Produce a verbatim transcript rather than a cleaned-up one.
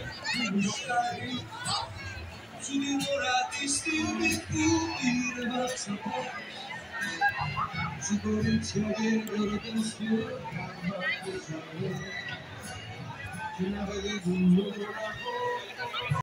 Γουστάρει, σου τη φορά τη στιγμή που ήρεμαξα πώς σου κορίτσια και ερωτήσιο να μάθεις αγώ και να παιδί που μου